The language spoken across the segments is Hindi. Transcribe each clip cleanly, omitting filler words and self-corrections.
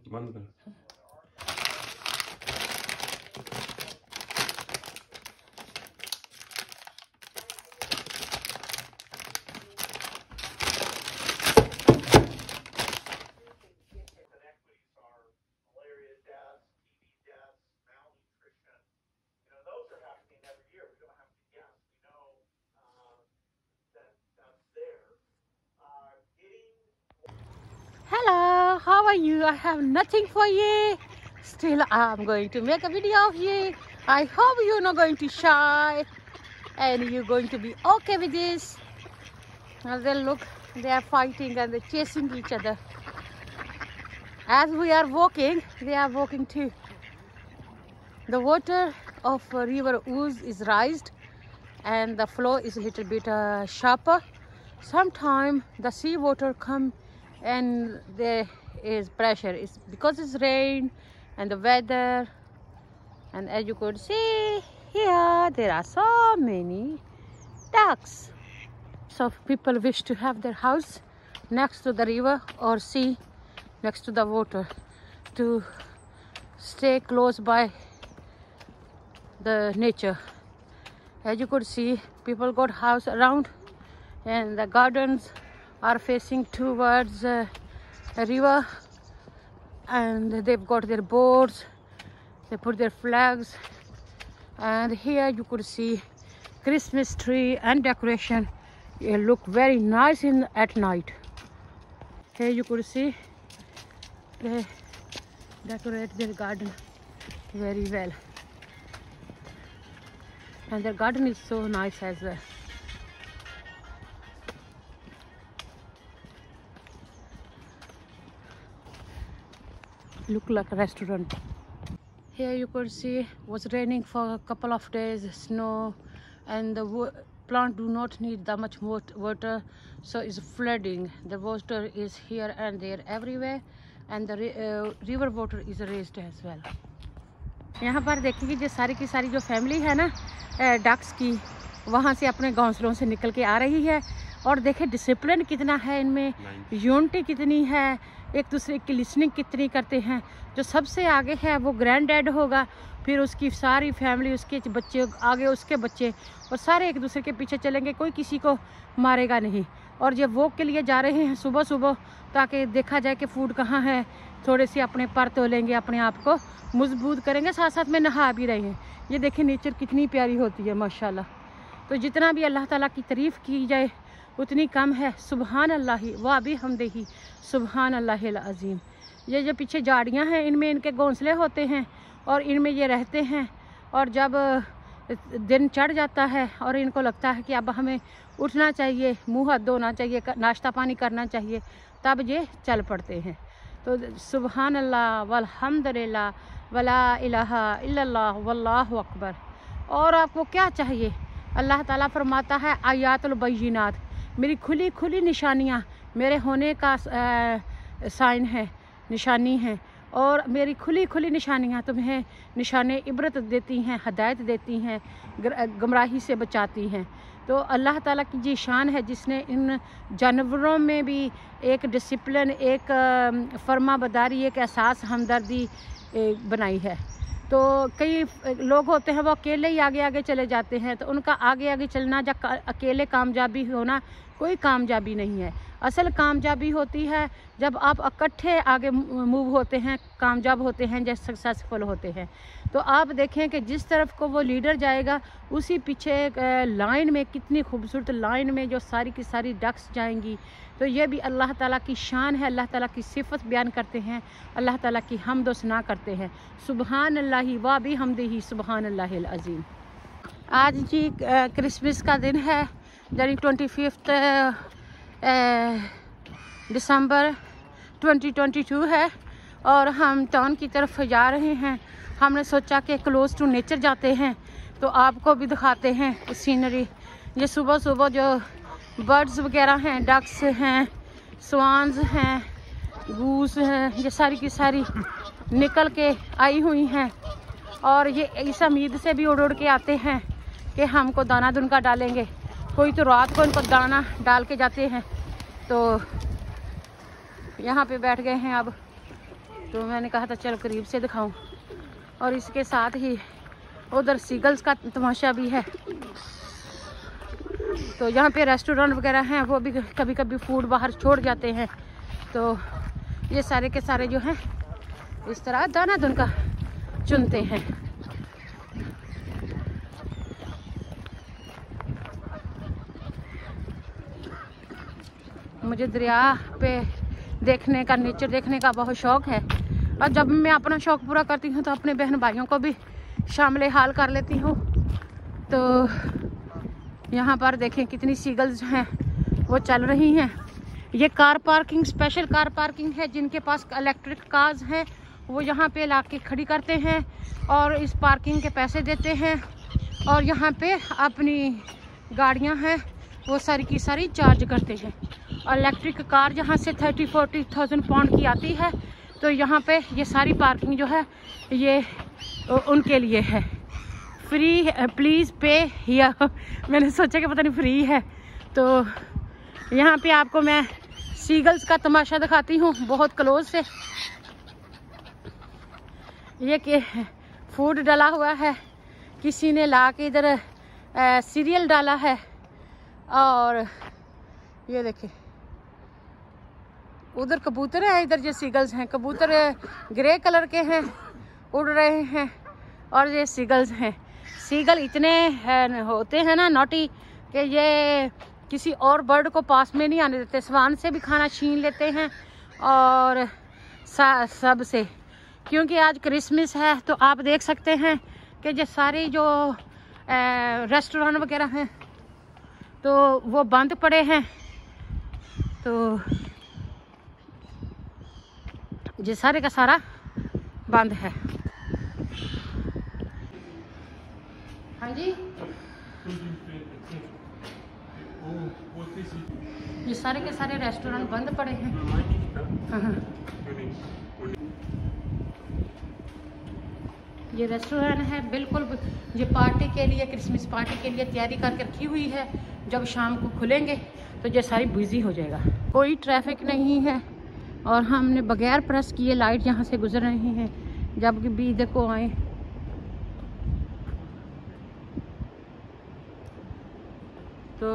बंद कर। Hello, how are you? I have nothing for you. Still, I'm going to make a video of you. I hope you're not going to shy and you're going to be okay with this. Now then look, they are fighting and they're chasing each other. As we are walking, they are walking too. The water of river Ouse is raised and the flow is a little bit sharper. Sometimes the sea water come and there is pressure. It's because it's rain and the weather, and as you could see here there are so many ducks. So people wish to have their house next to the river or sea, next to the water, to stay close by the nature. As you could see, people got house around and the gardens are facing towards a river, and they've got their boards, they put their flags, and here you could see Christmas tree and decoration. It look very nice at night. Here you could see they decorate their garden very well, and their garden is so nice as well. Look like a restaurant. Here you could see was raining for a couple of days, snow, and the plant do not need that much water, so it's flooding. The water is here and there everywhere, and the river water is raised as well. यहाँ पर देखिए जो सारी की सारी जो फैमिली है ना डक्स की, वहाँ से अपने घोंसलों से निकल के आ रही है, और देखे डिसिप्लिन कितना है इनमें, यूनिटी कितनी है, एक दूसरे की लिसनिंग कितनी करते हैं। जो सबसे आगे है वो ग्रैंड डैड होगा, फिर उसकी सारी फैमिली, उसके बच्चे, आगे उसके बच्चे, और सारे एक दूसरे के पीछे चलेंगे, कोई किसी को मारेगा नहीं। और जब वॉक के लिए जा रहे हैं सुबह सुबह, ताकि देखा जाए कि फूड कहाँ है, थोड़े से अपने पर तोलेंगे, अपने आप को मजबूत करेंगे, साथ साथ में नहा भी रहे हैं। ये देखें नेचर कितनी प्यारी होती है माशाल्लाह। तो जितना भी अल्लाह ताला की तारीफ़ की जाए उतनी कम है। सुबहान अल्लाह व भी हमदही, सुबहान अल्लाहिल अज़ीम। ये जो पीछे झाड़ियाँ हैं, इनमें इनके घोंसले होते हैं और इनमें ये रहते हैं, और जब दिन चढ़ जाता है और इनको लगता है कि अब हमें उठना चाहिए, मुँह हाथ धोना चाहिए, नाश्ता पानी करना चाहिए, तब ये चल पड़ते हैं। तो सुबहान अल्लाह वल्हम्दुलिल्लाह वला इलाहा इल्लल्लाह वल्लाहु अकबर। और आपको क्या चाहिए? अल्लाह ताला फरमाता है आयातुल बय्यिनात, मेरी खुली खुली निशानियाँ, मेरे होने का साइन है, निशानी है, और मेरी खुली खुली निशानियाँ तुम्हें निशाने इबरत देती हैं, हदायत देती हैं, गुमराही से बचाती हैं। तो अल्लाह ताला की जी शान है जिसने इन जानवरों में भी एक डिसिप्लिन, एक फर्माबरदारी, एक एहसास हमदर्दी बनाई है। तो कई लोग होते हैं वो अकेले ही आगे आगे चले जाते हैं, तो उनका आगे आगे चलना या अकेले कामयाबी होना कोई कामयाबी नहीं है। असल कामयाबी होती है जब आप इकट्ठे आगे मूव होते हैं, कामयाब होते हैं, जैसे सक्सेसफुल होते हैं। तो आप देखें कि जिस तरफ को वो लीडर जाएगा उसी पीछे लाइन में, कितनी खूबसूरत लाइन में जो सारी की सारी डक्स जाएंगी। तो ये भी अल्लाह ताला की शान है, अल्लाह ताला की सिफत बयान करते हैं, अल्लाह ताला की हमद व सना करते हैं। सुबहान अल्लाहि व भी हमदिही, सुबहान अल्लाहिल अज़ीम। आज जी क्रिसमस का दिन है, यानी 25 दिसंबर 2022 है, और हम टाउन की तरफ जा रहे हैं। हमने सोचा कि क्लोज टू नेचर जाते हैं तो आपको भी दिखाते हैं सीनरी। ये सुबह सुबह जो बर्ड्स वगैरह हैं, डक्स हैं, स्वान्स हैं, गूस हैं, ये सारी की सारी निकल के आई हुई हैं, और ये इस उम्मीद से भी उड़ उड़ के आते हैं कि हमको दाना दुनका डालेंगे। कोई तो रात को इनको दाना डाल के जाते हैं। तो यहाँ पे बैठ गए हैं अब तो मैंने कहा था चलो करीब से दिखाऊं। और इसके साथ ही उधर सीगल्स का तमाशा भी है। तो यहाँ पे रेस्टोरेंट वगैरह हैं, वो भी कभी कभी फूड बाहर छोड़ जाते हैं। तो ये सारे के सारे जो हैं इस तरह दाना धुन का चुनते हैं। मुझे दरिया पे देखने का, नेचर देखने का बहुत शौक है। और जब मैं अपना शौक पूरा करती हूँ तो अपने बहन भाइयों को भी शामिल हाल कर लेती हूँ। तो यहाँ पर देखें कितनी सीगल्स हैं वो चल रही हैं। ये car parking, special car parking है। जिनके पास इलेक्ट्रिक कार्स हैं वो यहाँ पे ला के खड़ी करते हैं और इस पार्किंग के पैसे देते हैं। और यहाँ पे अपनी गाड़ियाँ हैं वो सारी की सारी चार्ज करते हैं। और इलेक्ट्रिक कार जहाँ से 30-40,000 पाउंड की आती है, तो यहाँ पे ये सारी पार्किंग जो है ये उनके लिए है। Free, please pay here. मैंने सोचा कि पता नहीं फ्री है। तो यहाँ पे आपको मैं सीगल्स का तमाशा दिखाती हूँ बहुत क्लोज से। ये कि फूड डाला हुआ है, किसी ने ला के इधर सीरियल डाला है। और ये देखिए उधर कबूतर है, इधर जो सीगल्स हैं। कबूतर ग्रे कलर के हैं, उड़ रहे हैं। और ये सीगल्स हैं। सीगल इतने होते हैं ना नॉटी कि ये किसी और बर्ड को पास में नहीं आने देते। स्वान से भी खाना छीन लेते हैं और सब से। क्योंकि आज क्रिसमस है तो आप देख सकते हैं कि ये सारी जो रेस्टोरेंट वगैरह हैं तो वो बंद पड़े हैं। तो ये सारे का सारा बंद है। हाँ जी, ये सारे के सारे रेस्टोरेंट बंद पड़े हैं। हाँ। ये रेस्टोरेंट है बिल्कुल, ये पार्टी के लिए, क्रिसमस पार्टी के लिए तैयारी करके रखी हुई है। जब शाम को खुलेंगे तो ये सारी बिजी हो जाएगा। कोई ट्रैफिक नहीं है और हमने बगैर प्रेस किए लाइट यहाँ से गुजर रही हैं। जब भी इधर को आए तो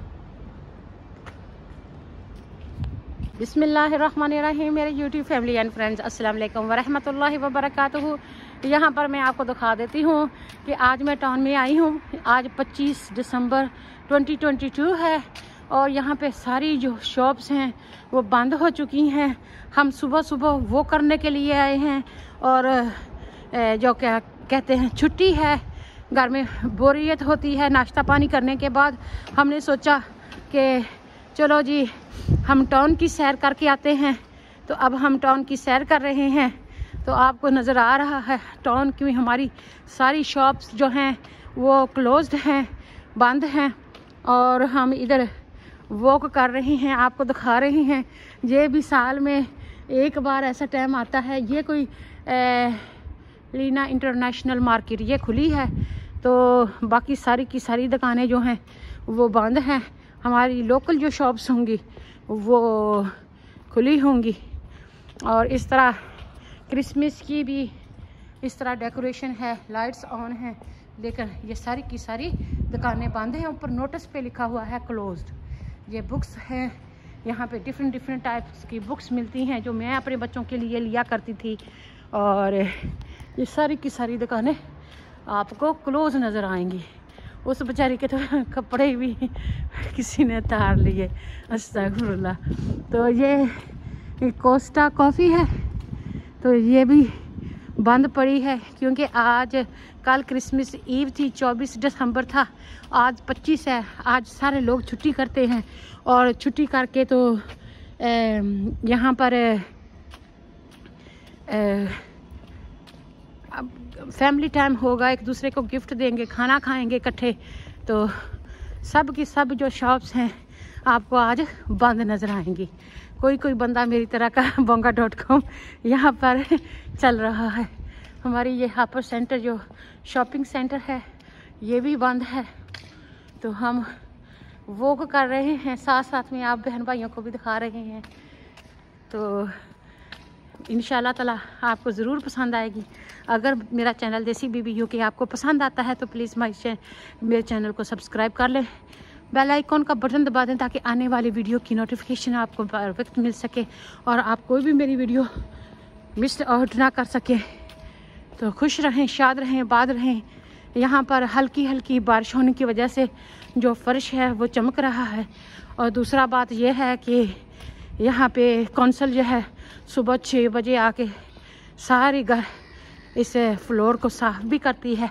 बिस्मिल्लाहिर्रहमानिर्रहीम। मेरे यूट्यूब फैमिली एंड फ्रेंड्स, अस्सलाम वालेकुम वरहमतुल्लाहि वबरकातुहू। यहाँ पर मैं आपको दिखा देती हूँ कि आज मैं टाउन में आई हूँ। आज 25 दिसंबर 2022 है और यहाँ पे सारी जो शॉप्स हैं वो बंद हो चुकी हैं। हम सुबह सुबह वो करने के लिए आए हैं और जो क्या कहते हैं छुट्टी है, घर में बोरियत होती है नाश्ता पानी करने के बाद। हमने सोचा कि चलो जी हम टाउन की सैर करके आते हैं। तो अब हम टाउन की सैर कर रहे हैं। तो आपको नज़र आ रहा है टाउन की हमारी सारी शॉप्स जो हैं वो क्लोज्ड हैं, बंद हैं। और हम इधर वॉक कर रहे हैं, आपको दिखा रहे हैं। ये भी साल में एक बार ऐसा टाइम आता है। ये कोई लीना इंटरनेशनल मार्केट ये खुली है, तो बाकी सारी की सारी दुकानें जो हैं वो बंद हैं। हमारी लोकल जो शॉप्स होंगी वो खुली होंगी। और इस तरह क्रिसमस की भी इस तरह डेकोरेशन है, लाइट्स ऑन हैं, लेकिन ये सारी की सारी दुकानें बंद हैं। ऊपर नोटिस पे लिखा हुआ है क्लोज्ड। ये बुक्स हैं, यहाँ पे डिफरेंट टाइप्स की बुक्स मिलती हैं जो मैं अपने बच्चों के लिए लिया करती थी। और ये सारी की सारी दुकानें आपको क्लोज नज़र आएंगी। उस बेचारी के तो कपड़े भी किसी ने तार लिए, अस्तगफुरुल्लाह। तो ये कोस्टा कॉफ़ी है, तो ये भी बंद पड़ी है क्योंकि आज कल क्रिसमस ईव थी, 24 दिसंबर था, आज 25 है। आज सारे लोग छुट्टी करते हैं और छुट्टी करके तो यहाँ पर अब फैमिली टाइम होगा, एक दूसरे को गिफ्ट देंगे, खाना खाएंगे इकट्ठे। तो सब की सब जो शॉप्स हैं आपको आज बंद नज़र आएंगी। कोई बंदा मेरी तरह का bonga.com यहाँ पर चल रहा है। हमारी ये हापर सेंटर जो शॉपिंग सेंटर है ये भी बंद है। तो हम वॉक कर रहे हैं, साथ साथ में आप बहन भाइयों को भी दिखा रहे हैं। तो इंशाल्लाह ताला आपको ज़रूर पसंद आएगी। अगर मेरा चैनल देसी बीबी यूके आपको पसंद आता है तो प्लीज़ मेरे चैनल को सब्सक्राइब कर लें, बेल आइकॉन का बटन दबा दें ताकि आने वाली वीडियो की नोटिफिकेशन आपको बर वक्त मिल सके और आप कोई भी मेरी वीडियो मिस आउट ना कर सके। तो खुश रहें, शाद रहें, आबाद रहें। यहाँ पर हल्की हल्की बारिश होने की वजह से जो फर्श है वो चमक रहा है। और दूसरा बात यह है कि यहाँ पे कौंसल जो है सुबह 6 बजे आके सारी इस फ्लोर को साफ भी करती है।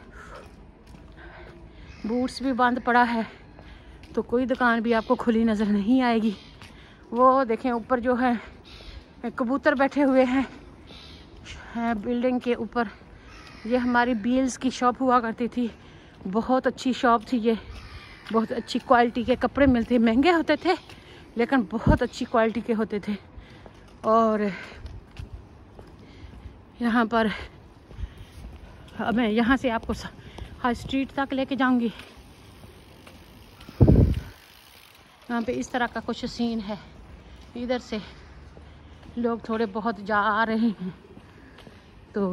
बूट्स भी बंद पड़ा है तो कोई दुकान भी आपको खुली नज़र नहीं आएगी। वो देखें ऊपर जो है कबूतर बैठे हुए हैं बिल्डिंग के ऊपर। ये हमारी बील्स की शॉप हुआ करती थी, बहुत अच्छी शॉप थी ये, बहुत अच्छी क्वालिटी के कपड़े मिलते, महंगे होते थे लेकिन बहुत अच्छी क्वालिटी के होते थे। और यहाँ पर मैं यहाँ से आपको हाई स्ट्रीट तक लेके जाऊँगी। यहाँ पे इस तरह का कुछ सीन है, इधर से लोग थोड़े बहुत जा रहे हैं। तो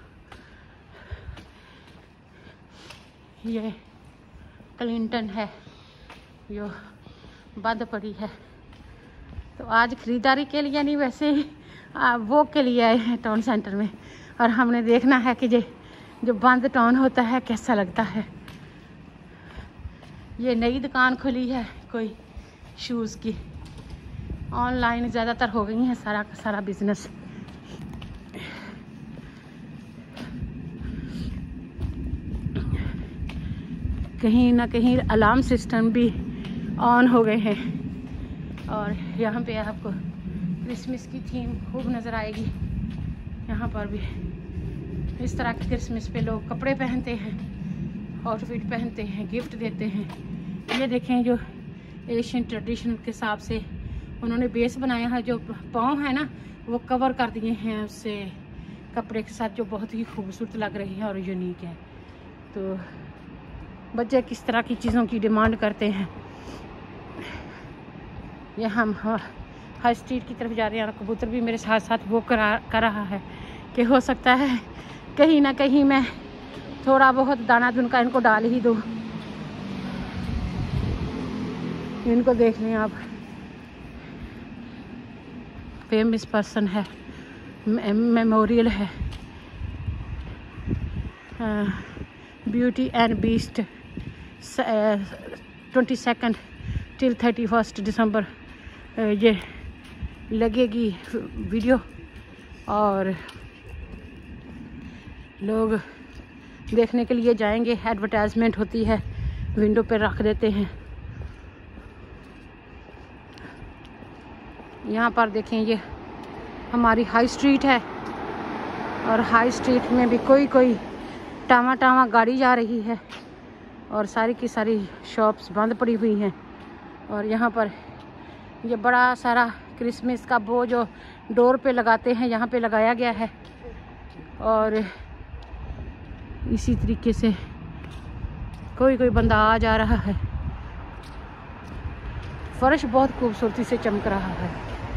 ये क्लिंटन है जो बंद पड़ी है। तो आज ख़रीदारी के लिए नहीं, वैसे ही वो के लिए आए हैं टाउन सेंटर में और हमने देखना है कि जो बंद टाउन होता है कैसा लगता है। ये नई दुकान खुली है कोई शूज़ की, ऑनलाइन ज़्यादातर हो गई है सारा का सारा बिजनेस। कहीं ना कहीं अलार्म सिस्टम भी ऑन हो गए हैं। और यहाँ पे आपको क्रिसमस की थीम खूब नज़र आएगी। यहाँ पर भी इस तरह के क्रिसमस पे लोग कपड़े पहनते हैं, आउटफिट पहनते हैं, गिफ्ट देते हैं। ये देखें जो एशियन ट्रेडिशन के हिसाब से उन्होंने बेस बनाया है, जो पाँव है ना वो कवर कर दिए हैं उससे कपड़े के साथ, जो बहुत ही खूबसूरत लग रही है और यूनिक है। तो बच्चे किस तरह की चीज़ों की डिमांड करते हैं। ये हम हाई स्ट्रीट की तरफ जा रहे हैं और कबूतर भी मेरे साथ साथ वो कर रहा है कि हो सकता है कहीं ना कहीं मैं थोड़ा बहुत दाना दुनका इनको डाल ही दूँ। इनको देख लें आप, फेमस पर्सन है, मेमोरियल है, ब्यूटी एंड बीस्ट 22 till 31 दिसंबर ये लगेगी वीडियो और लोग देखने के लिए जाएंगे। एडवर्टाइजमेंट होती है, विंडो पे रख देते हैं। यहाँ पर देखें ये हमारी हाई स्ट्रीट है और हाई स्ट्रीट में भी कोई टावा गाड़ी जा रही है और सारी की सारी शॉप्स बंद पड़ी हुई हैं। और यहाँ पर ये बड़ा सारा क्रिसमस का वो जो डोर पे लगाते हैं यहाँ पे लगाया गया है। और इसी तरीके से कोई बंदा आ जा रहा है। फर्श बहुत खूबसूरती से चमक रहा है।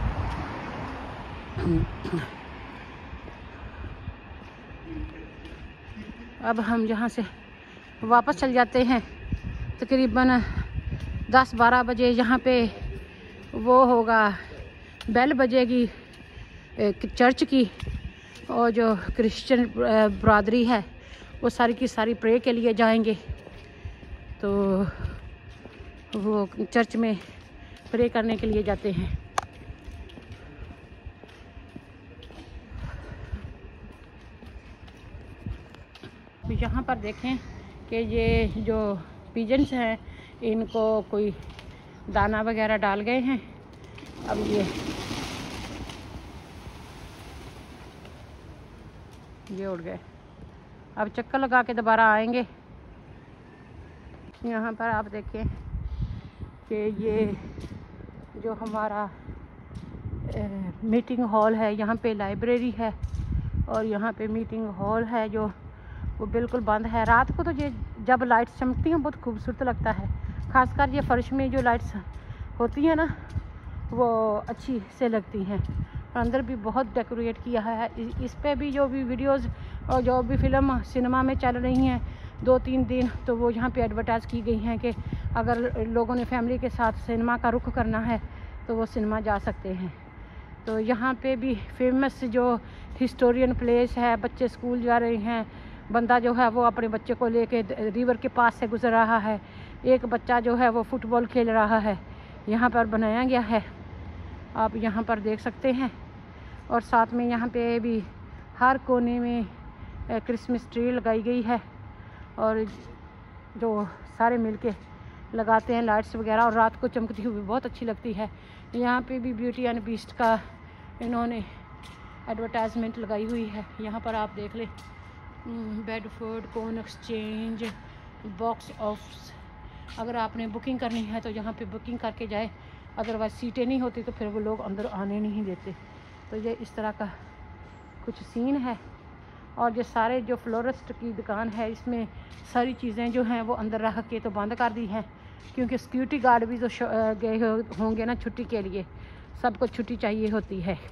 अब हम यहाँ से वापस चल जाते हैं। तकरीबन 10-12 बजे यहाँ पे वो होगा, बेल बजेगी चर्च की और जो क्रिश्चियन बरादरी है वो सारी की सारी प्रे के लिए जाएंगे। तो वो चर्च में प्रे करने के लिए जाते हैं। यहाँ पर देखें कि ये जो पिजन्स हैं इनको कोई दाना वगैरह डाल गए हैं। अब ये उड़ गए, अब चक्कर लगा के दोबारा आएंगे। यहाँ पर आप देखें कि ये जो हमारा मीटिंग हॉल है, यहाँ पे लाइब्रेरी है और यहाँ पे मीटिंग हॉल है जो वो बिल्कुल बंद है। रात को तो ये जब लाइट्स चमकती हैं बहुत खूबसूरत लगता है, खासकर ये फर्श में जो लाइट्स होती हैं ना वो अच्छी से लगती हैं। अंदर भी बहुत डेकोरेट किया है। इस पे भी जो भी वीडियोस और जो भी फिल्म सिनेमा में चल रही हैं 2-3 दिन, तो वो यहाँ पे एडवर्टाइज़ की गई हैं कि अगर लोगों ने फैमिली के साथ सिनेमा का रुख करना है तो वो सिनेमा जा सकते हैं। तो यहाँ पे भी फेमस जो हिस्टोरियन प्लेस है, बच्चे स्कूल जा रहे हैं, बंदा जो है वो अपने बच्चे को लेके रिवर के पास से गुजर रहा है, एक बच्चा जो है वो फुटबॉल खेल रहा है, यहाँ पर बनाया गया है, आप यहाँ पर देख सकते हैं। और साथ में यहाँ पे भी हर कोने में क्रिसमस ट्री लगाई गई है और जो सारे मिलके लगाते हैं लाइट्स वगैरह, और रात को चमकती हुई बहुत अच्छी लगती है। यहाँ पे भी ब्यूटी एंड बीस्ट का इन्होंने एडवर्टाइजमेंट लगाई हुई है। यहाँ पर आप देख लें, Bedford coin exchange box office, अगर आपने बुकिंग करनी है तो यहाँ पे बुकिंग करके जाए, अदरवाइज सीटें नहीं होती तो फिर वो लोग अंदर आने नहीं देते। तो ये इस तरह का कुछ सीन है। और ये सारे जो फ्लोरिस्ट की दुकान है, इसमें सारी चीज़ें जो हैं वो अंदर रख के तो बंद कर दी हैं, क्योंकि सिक्योरिटी गार्ड भी तो गए होंगे ना छुट्टी के लिए, सबको छुट्टी चाहिए होती है।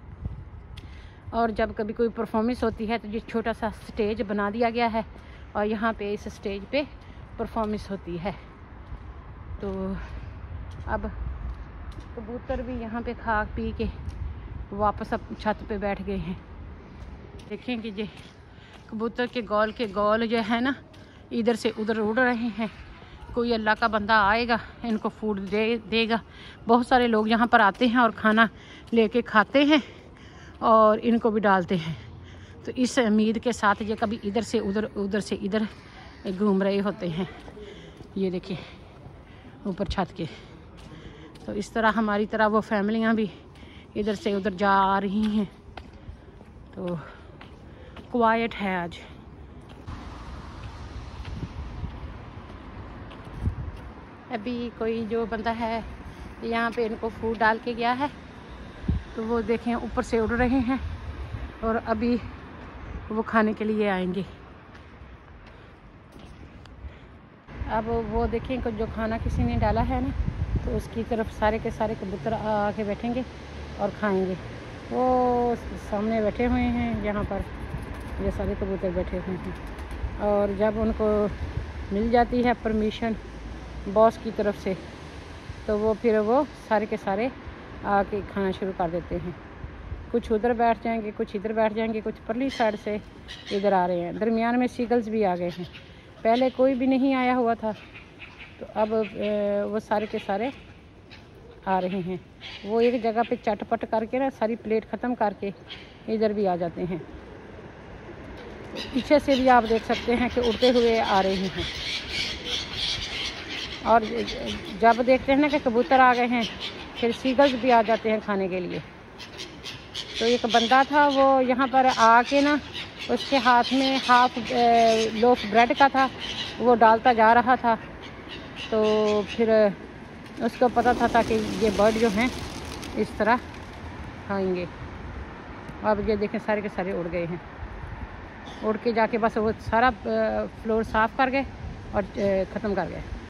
और जब कभी कोई परफॉर्मेंस होती है तो ये छोटा सा स्टेज बना दिया गया है और यहाँ पे इस स्टेज पे परफॉर्मेंस होती है। तो अब कबूतर भी यहाँ पे खा पी के वापस अब छत पे बैठ गए हैं। देखें कि ये कबूतर के गोल जो है ना, इधर से उधर उड़ रहे हैं। कोई अल्लाह का बंदा आएगा, इनको फूड देगा। बहुत सारे लोग यहाँ पर आते हैं और खाना लेके खाते हैं और इनको भी डालते हैं। तो इस उम्मीद के साथ ये कभी इधर से उधर से इधर घूम रहे होते हैं। ये देखिए ऊपर छत के। तो इस तरह हमारी तरह वो फैमिलियाँ भी इधर से उधर जा रही हैं। तो क्वाइट है आज। अभी कोई जो बंदा है यहाँ पे इनको फूड डाल के गया है, तो वो देखें ऊपर से उड़ रहे हैं और अभी वो खाने के लिए आएंगे। अब वो देखें कि जो खाना किसी ने डाला है ना, तो उसकी तरफ सारे के सारे कबूतर आके बैठेंगे और खाएंगे। वो सामने बैठे हुए हैं, यहाँ पर ये सारे कबूतर बैठे हुए हैं। और जब उनको मिल जाती है परमिशन बॉस की तरफ से, तो वो फिर वो सारे के सारे आके खाना शुरू कर देते हैं। कुछ उधर बैठ जाएंगे, कुछ इधर बैठ जाएंगे, कुछ परली साइड से इधर आ रहे हैं। दरमियान में सीगल्स भी आ गए हैं, पहले कोई भी नहीं आया हुआ था, तो अब वो सारे के सारे आ रहे हैं। वो एक जगह पे चटपट करके ना सारी प्लेट ख़त्म करके इधर भी आ जाते हैं। पीछे से भी आप देख सकते हैं कि उड़ते हुए आ रहे हैं। और जब देखते हैं ना कि कबूतर आ गए हैं, फिर सीगल्स भी आ जाते हैं खाने के लिए। तो एक बंदा था, वो यहाँ पर आके ना उसके हाथ में हाफ लोफ ब्रेड का था, वो डालता जा रहा था। तो फिर उसको पता था कि ये बर्ड जो हैं इस तरह खाएंगे। अब ये देखें सारे के सारे उड़ गए हैं। उड़ के जाके बस वो सारा फ्लोर साफ़ कर गए और ख़त्म कर गए।